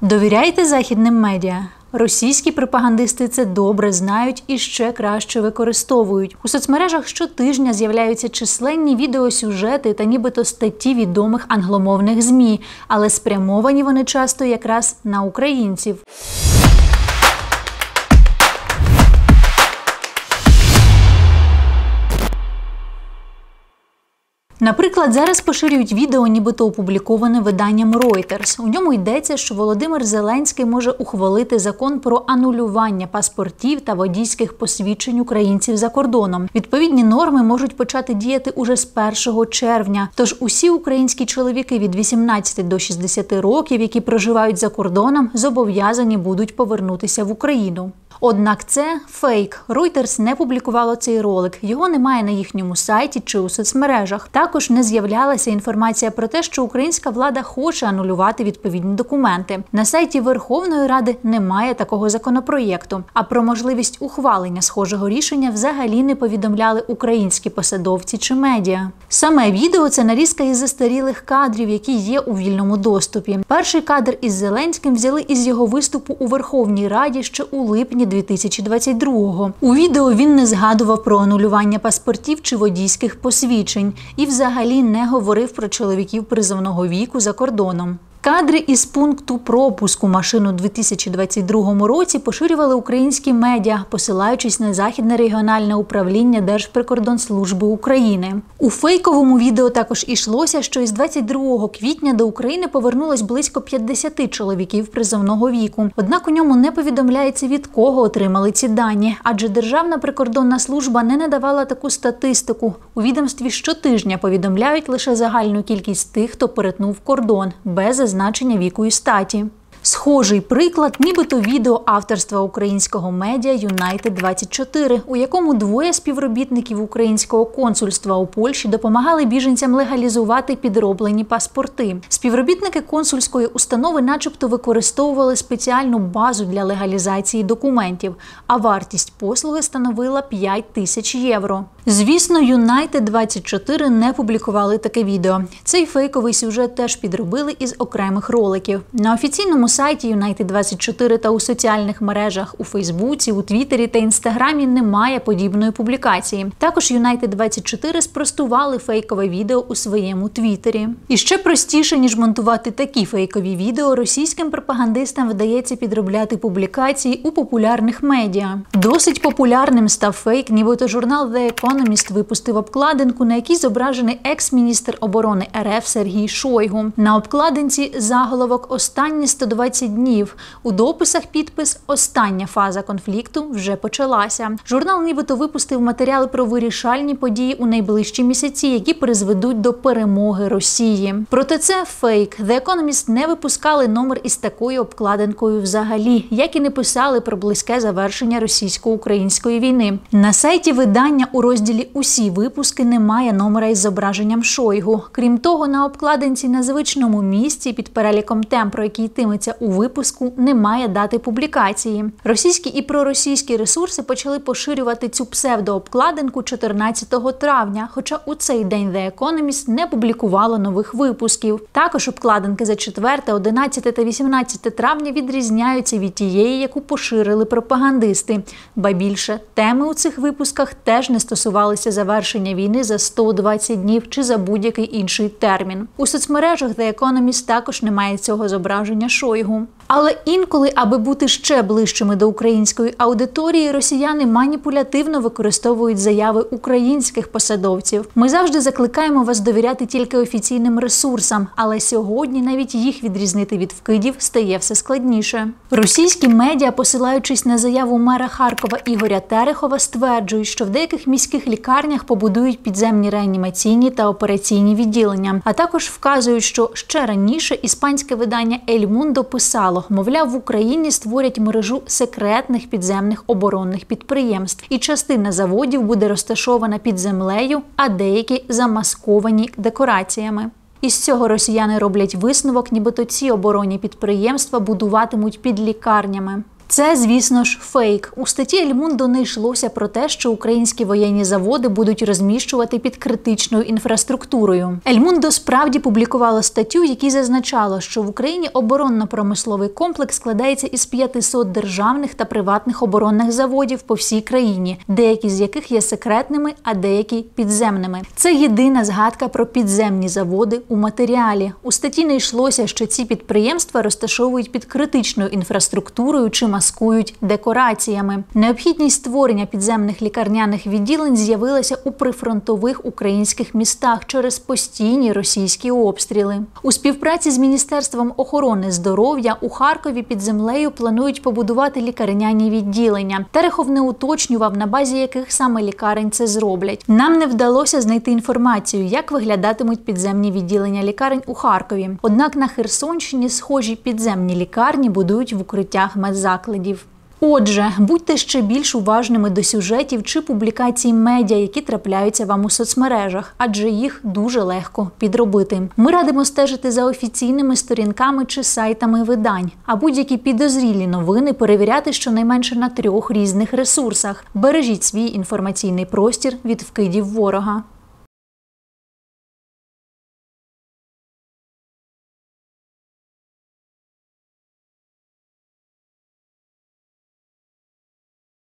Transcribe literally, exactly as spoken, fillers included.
Довіряйте західним медіа? Російські пропагандисти це добре знають і ще краще використовують. У соцмережах щотижня з'являються численні відеосюжети та нібито статті відомих англомовних ЗМІ, але спрямовані вони часто якраз на українців. Наприклад, зараз поширюють відео, нібито опубліковане виданням Reuters. У ньому йдеться, що Володимир Зеленський може ухвалити закон про анулювання паспортів та водійських посвідчень українців за кордоном. Відповідні норми можуть почати діяти уже з першого червня. Тож усі українські чоловіки від вісімнадцяти до шістдесяти років, які проживають за кордоном, зобов'язані будуть повернутися в Україну. Однак це фейк. Reuters не публікувало цей ролик. Його немає на їхньому сайті чи у соцмережах. Також не з'являлася інформація про те, що українська влада хоче анулювати відповідні документи. На сайті Верховної Ради немає такого законопроєкту. А про можливість ухвалення схожого рішення взагалі не повідомляли українські посадовці чи медіа. Саме відео – це нарізка із застарілих кадрів, які є у вільному доступі. Перший кадр із Зеленським взяли із його виступу у Верховній Раді ще у липні дві тисячі двадцять другого. У відео він не згадував про анулювання паспортів чи водійських посвідчень і взагалі не говорив про чоловіків призовного віку за кордоном. Кадри із пункту пропуску машин у дві тисячі двадцять другому році поширювали українські медіа, посилаючись на Західне регіональне управління Держприкордонслужби України. У фейковому відео також йшлося, що із двадцять другого квітня до України повернулось близько п'ятдесяти чоловіків призовного віку. Однак у ньому не повідомляється, від кого отримали ці дані, адже Державна прикордонна служба не надавала таку статистику. У відомстві щотижня повідомляють лише загальну кількість тих, хто перетнув кордон, без значення віку і статі. Схожий приклад – нібито відео авторства українського медіа Юнайтед двадцять чотири, у якому двоє співробітників українського консульства у Польщі допомагали біженцям легалізувати підроблені паспорти. Співробітники консульської установи начебто використовували спеціальну базу для легалізації документів, а вартість послуги становила п'ять тисяч євро. Звісно, Юнайтед двадцять чотири не публікували таке відео. Цей фейковий сюжет теж підробили із окремих роликів. На офіційному сайті Юнайтед двадцять чотири та у соціальних мережах у Фейсбуці, у Твіттері та Інстаграмі немає подібної публікації. Також Юнайтед двадцять чотири спростували фейкове відео у своєму Твіттері. І ще простіше, ніж монтувати такі фейкові відео, російським пропагандистам вдається підробляти публікації у популярних медіа. Досить популярним став фейк, нібито журнал The Economist випустив обкладинку, на якій зображений екс-міністр оборони РФ Сергій Шойгу. На обкладинці заголовок «Останні сто двадцять днів». У дописах підпис «Остання фаза конфлікту вже почалася». Журнал нібито випустив матеріали про вирішальні події у найближчі місяці, які призведуть до перемоги Росії. Проте це фейк. The Economist не випускали номер із такою обкладинкою взагалі, як і не писали про близьке завершення російсько-української війни. На сайті видання у розділі «Усі випуски» немає номера із зображенням Шойгу. Крім того, на обкладинці на звичному місці під переліком тем, про які йтиметься у випуску, немає дати публікації. Російські і проросійські ресурси почали поширювати цю псевдообкладинку чотирнадцятого травня, хоча у цей день The Economist не публікувало нових випусків. Також обкладинки за четверте, одинадцяте та вісімнадцяте травня відрізняються від тієї, яку поширили пропагандисти. Ба більше, теми у цих випусках теж не стосувалися завершення війни за сто двадцять днів чи за будь-який інший термін. У соцмережах The Economist також немає цього зображення Шойгу. Але інколи, аби бути ще ближчими до української аудиторії, росіяни маніпулятивно використовують заяви українських посадовців. Ми завжди закликаємо вас довіряти тільки офіційним ресурсам, але сьогодні навіть їх відрізнити від вкидів стає все складніше. Російські медіа, посилаючись на заяву мера Харкова Ігоря Терехова, стверджують, що в деяких міських лікарнях побудують підземні реанімаційні та операційні відділення, а також вказують, що ще раніше іспанське видання «Ель Мундо» писало, мовляв, в Україні створять мережу секретних підземних оборонних підприємств, і частина заводів буде розташована під землею, а деякі замасковані декораціями. Із цього росіяни роблять висновок, нібито ці оборонні підприємства будуватимуть під лікарнями. Це, звісно ж, фейк. У статті «Ель Мундо» не йшлося про те, що українські воєнні заводи будуть розміщувати під критичною інфраструктурою. «Ель Мундо» справді публікувало статтю, в якій зазначало, що в Україні оборонно-промисловий комплекс складається із п'ятисот державних та приватних оборонних заводів по всій країні, деякі з яких є секретними, а деякі – підземними. Це єдина згадка про підземні заводи у матеріалі. У статті не йшлося, що ці підприємства розташовують під критичною інфраструктурою чи маскують декораціями. Необхідність створення підземних лікарняних відділень з'явилася у прифронтових українських містах через постійні російські обстріли. У співпраці з Міністерством охорони здоров'я у Харкові під землею планують побудувати лікарняні відділення. Терехов не уточнював, на базі яких саме лікарень це зроблять. Нам не вдалося знайти інформацію, як виглядатимуть підземні відділення лікарень у Харкові. Однак на Херсонщині схожі підземні лікарні будують в укриттях медзакладів. Отже, будьте ще більш уважними до сюжетів чи публікацій медіа, які трапляються вам у соцмережах, адже їх дуже легко підробити. Ми радимо стежити за офіційними сторінками чи сайтами видань, а будь-які підозрілі новини перевіряти щонайменше на трьох різних ресурсах. Бережіть свій інформаційний простір від вкидів ворога.